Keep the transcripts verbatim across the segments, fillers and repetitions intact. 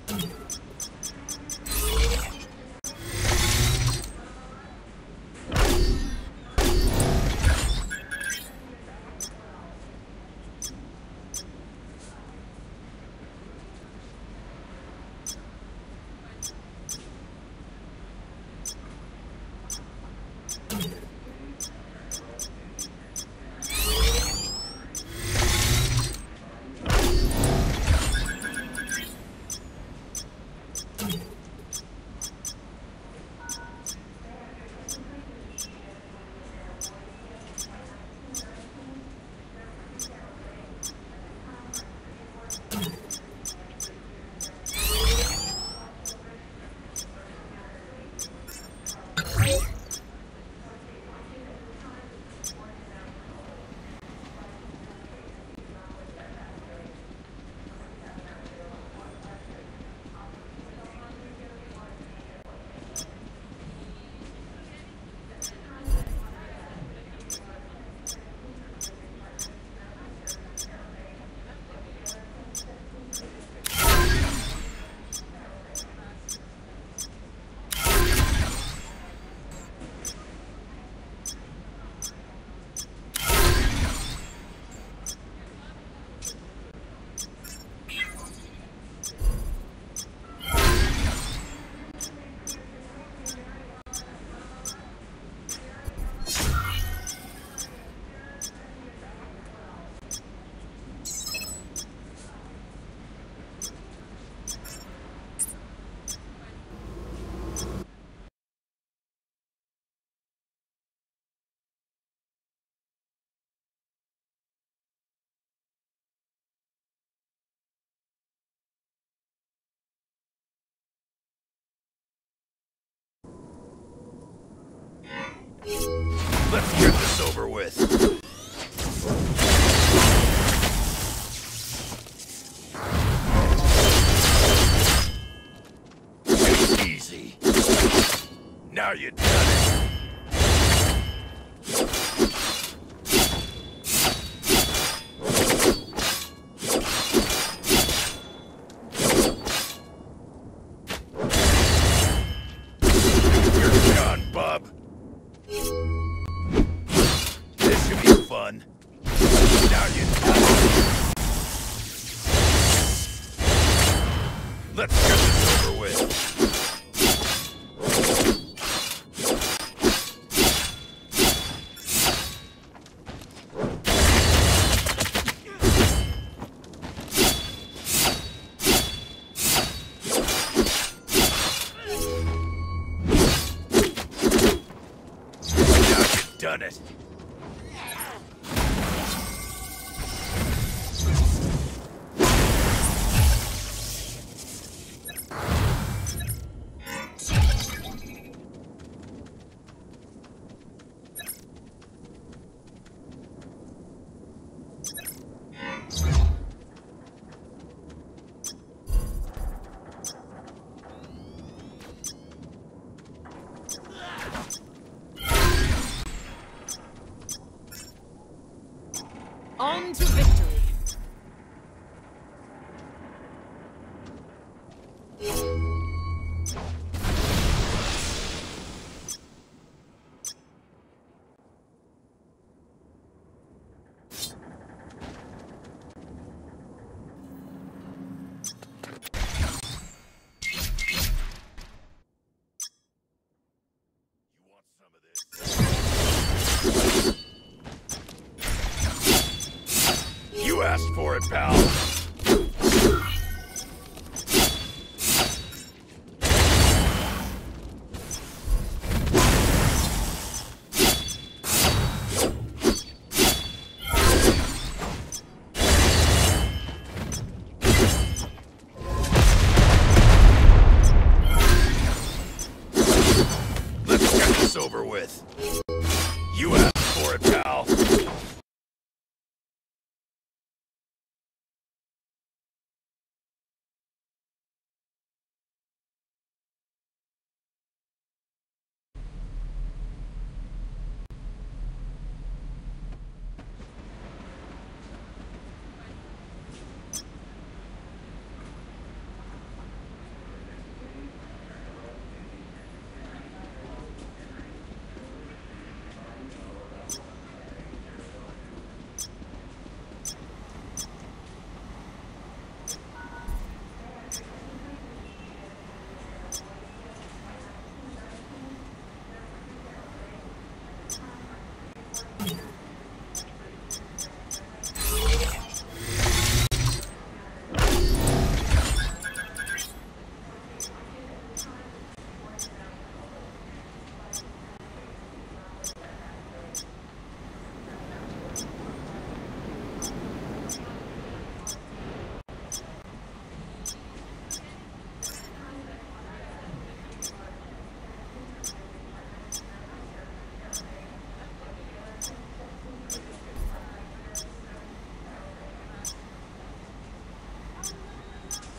Let's get this over with. Easy. Now you done it. You're done, bub. This should be fun. Now you done it. Let's get this over with. Done it. On to victory. You asked for it, pal. Let's get this over with. You asked for it, pal.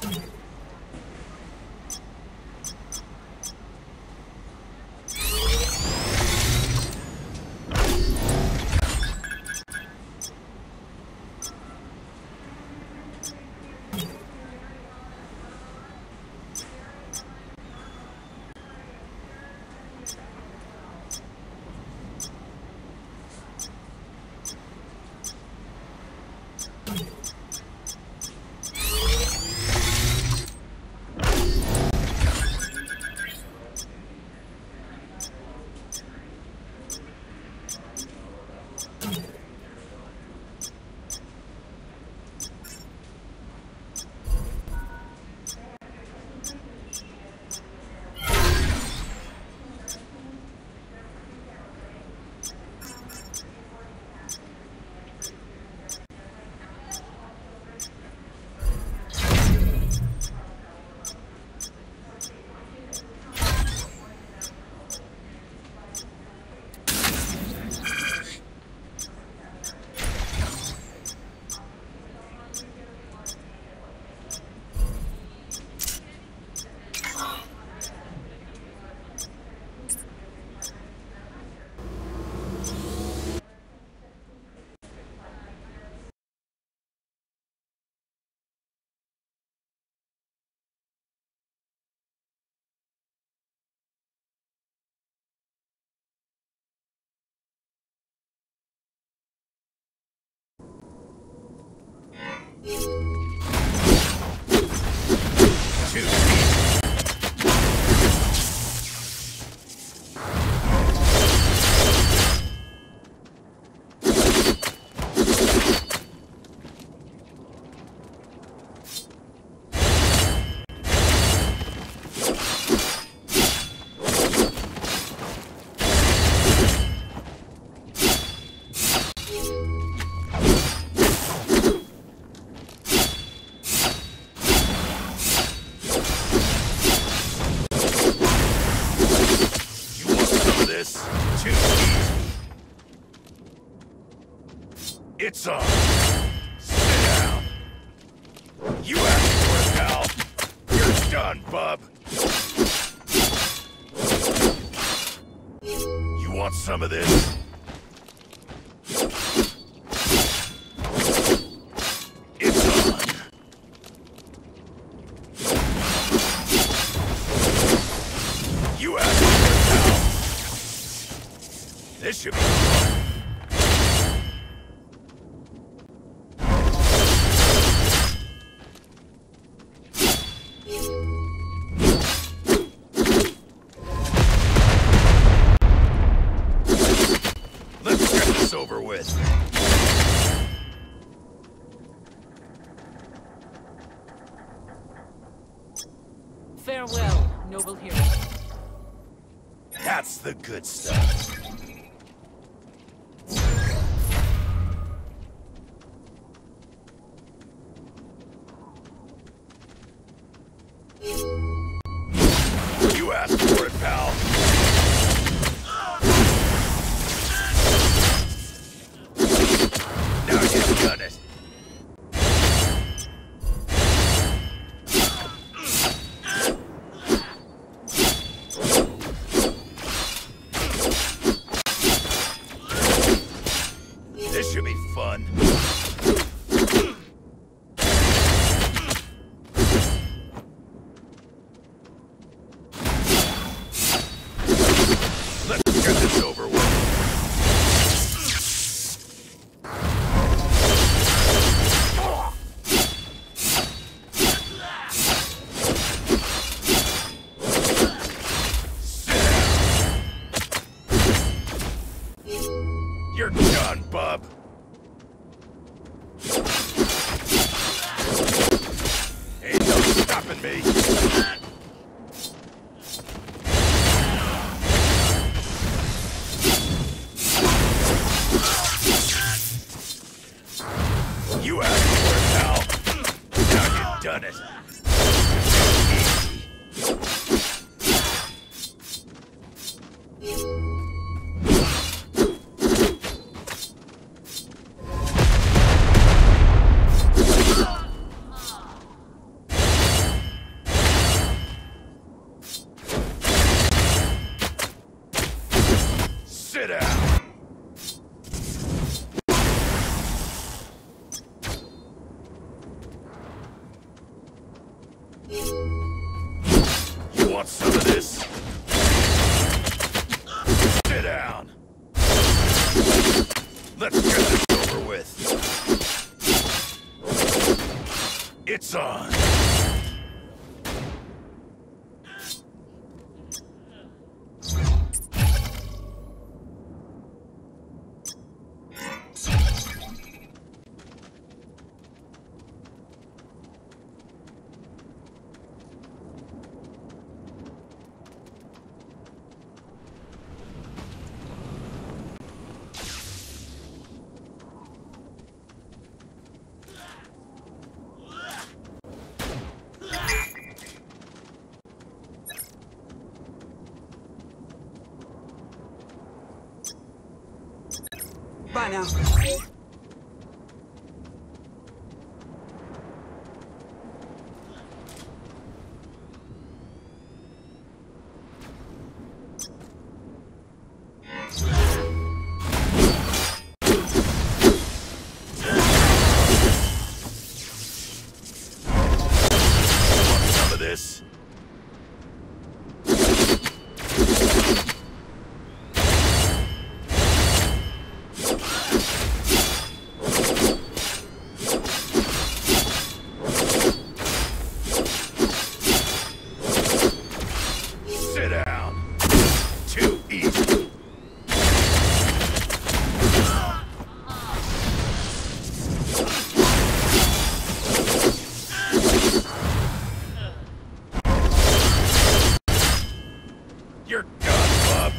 It's on. Sit down. You asked for it, pal. You're done, bub. You want some of this? It's on. You asked for it, pal. This should be fun. Over with. Farewell, noble hero. That's the good stuff. You asked for it, pal. Now you've done it. This should be fun. Let's get this over with. You're done, bub. Ain't no stopping me. You asked for it, pal. Now you've done it. You want some of this? Sit down. Let's get this over with. It's on. Bye now. Some of this. Sit down. Too easy. You're done, bub.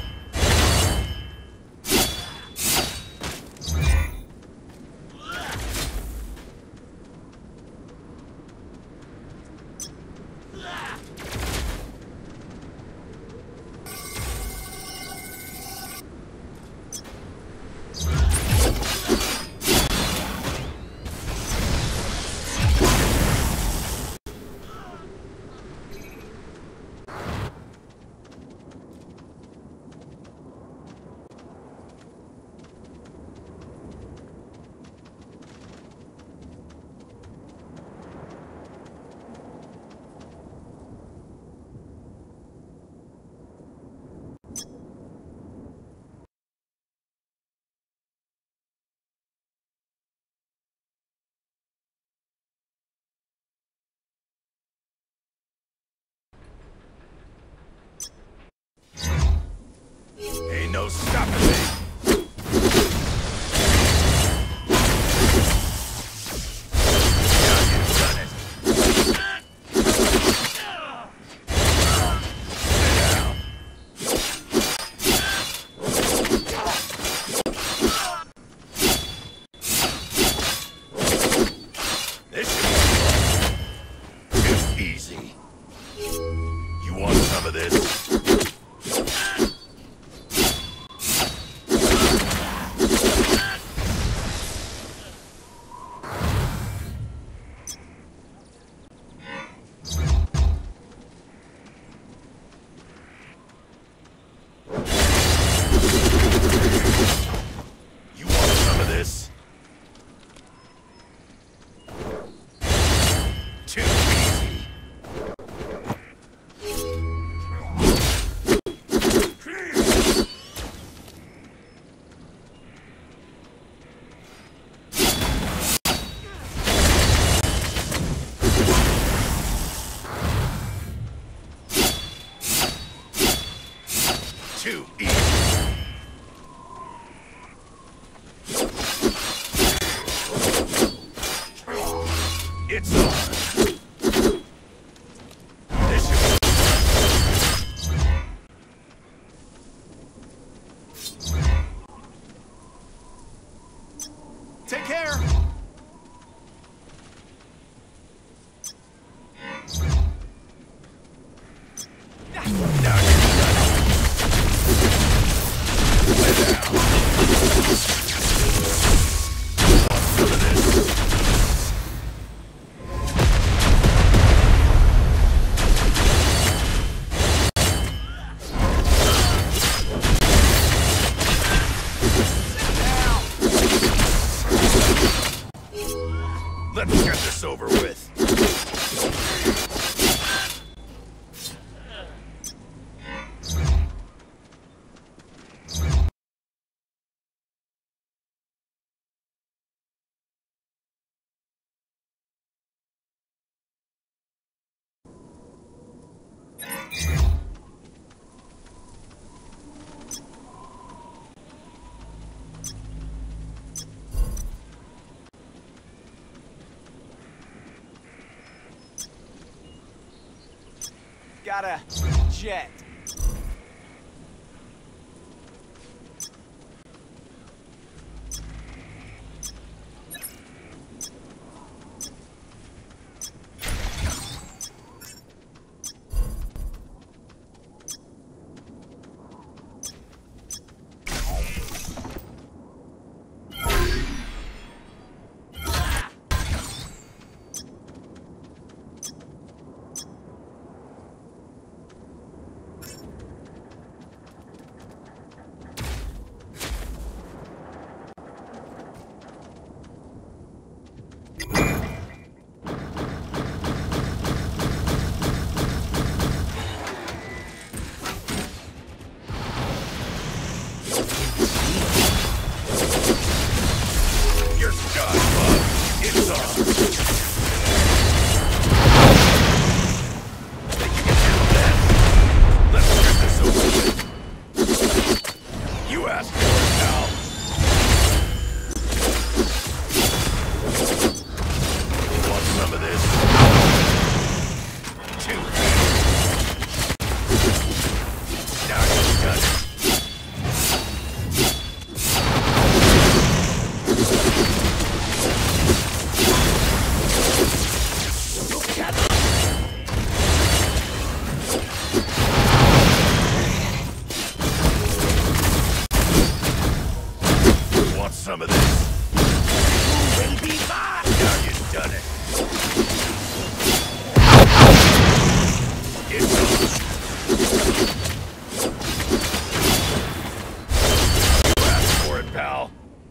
Ain't no stopping me. Now you've done it. Sit down. This should be fun. Too easy. You want some of this? You want some of this? Too easy. Too easy. It's on. This should be take care. Now you've done it. Lay down. Want some of this? Let's get this over with. got a jet. You're done, bud. It's on. Think you can handle that? Let's get this over with. You asked for it, pal. Want some of this? Two. Now you've done it. Some of this. Baby, now you've done it. It's on. You asked for it, pal.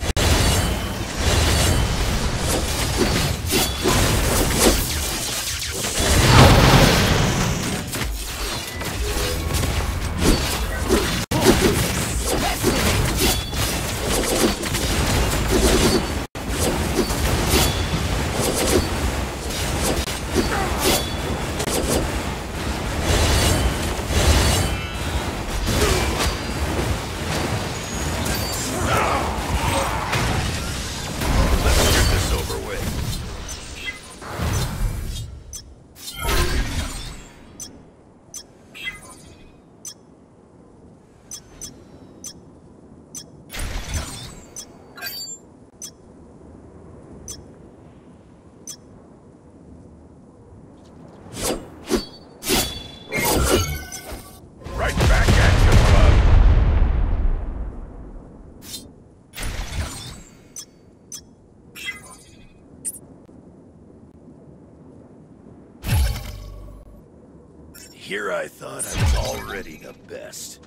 Here I thought I was already the best.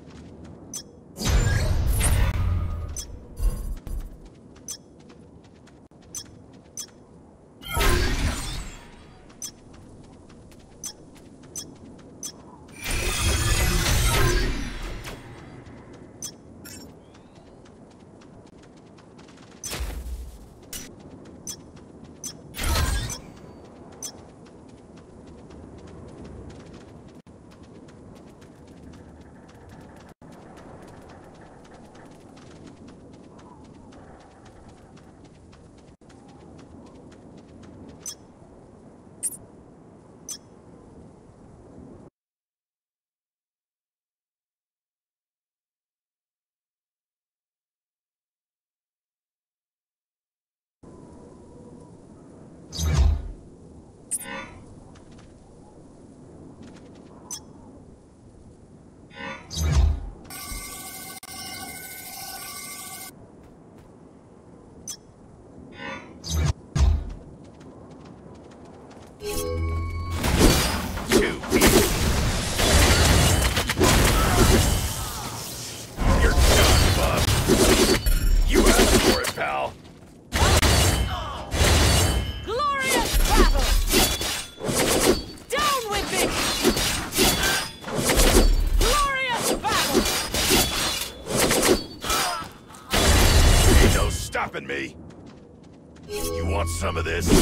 Stopping me. You want some of this?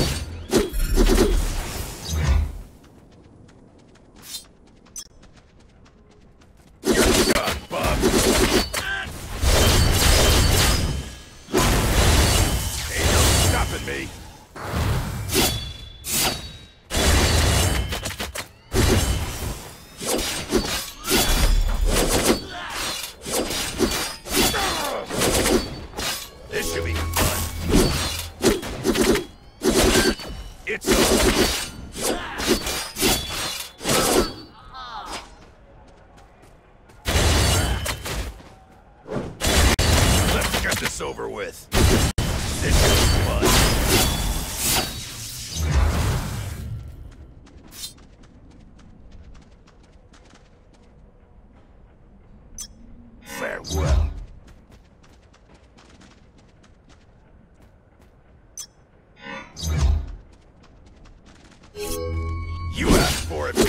You're done, bub. Ain't no stopping me. You asked for it.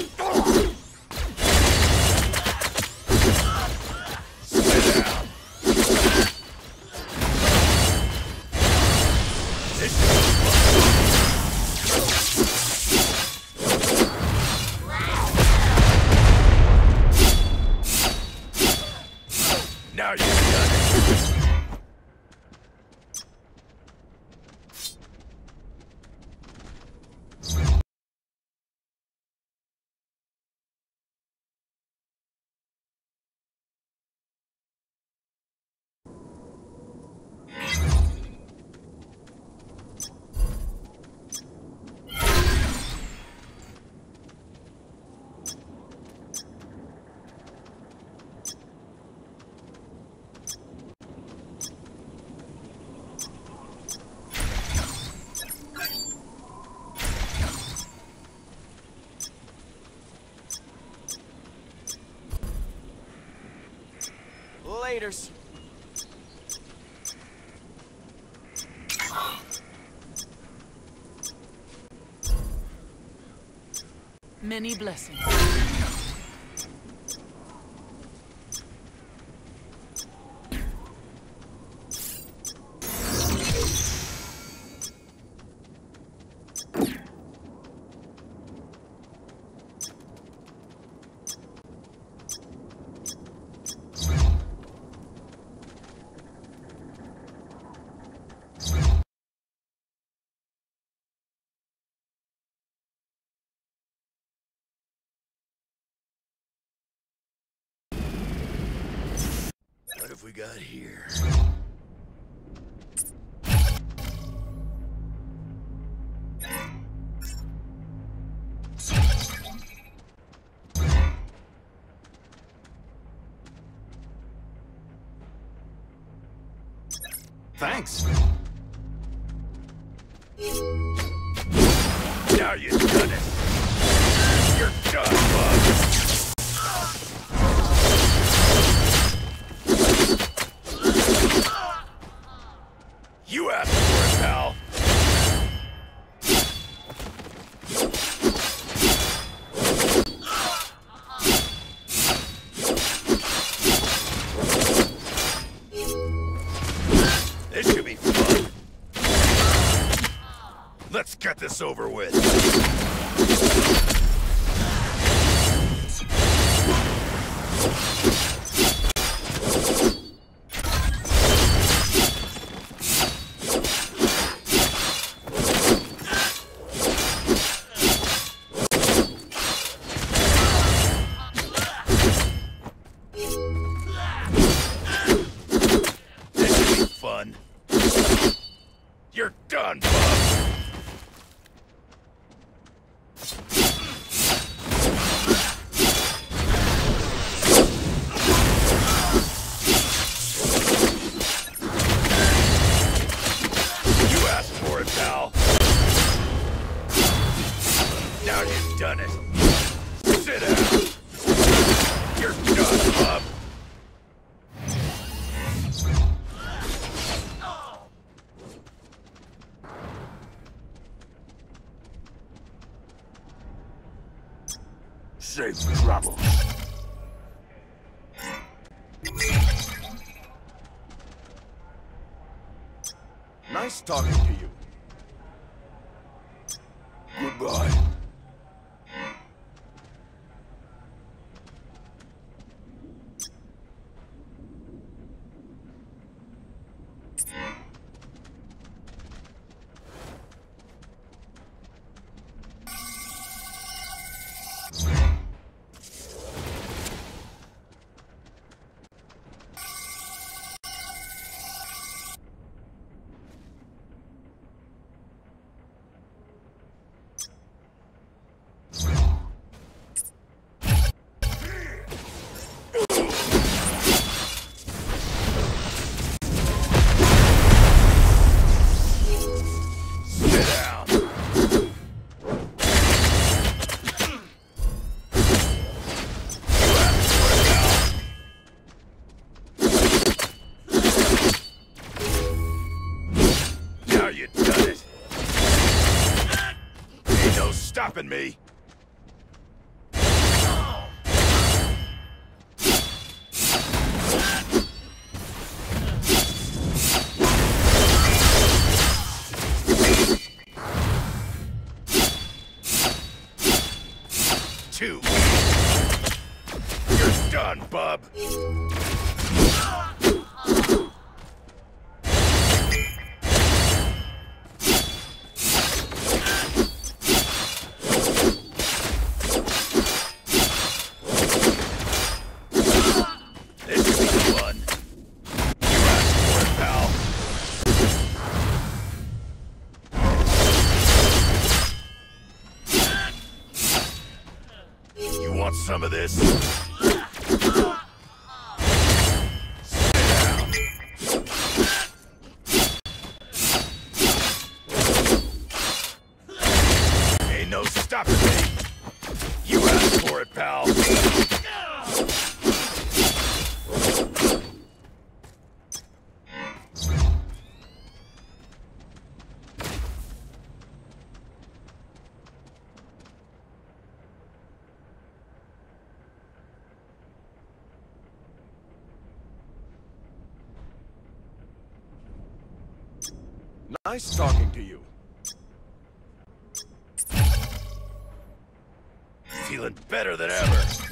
Sit down. This is fun. Now you've done it. Laters. Many blessings. What have we got here? Thanks. Now you've done it. You're done, bud. You asked for it, pal. This should be fun. Let's get this over with. Fun. You're done, bub. You asked for it, pal. Now you've done it. Sit down. You're done, bub. Safe travel. Nice talking to you. Goodbye. no stopping me. Two. You're done, bub. This should be fun. You asked for it, pal. You want some of this? Sit down. Ain't no stopping me. You asked for it, pal. Nice talking to you. Feeling better than ever.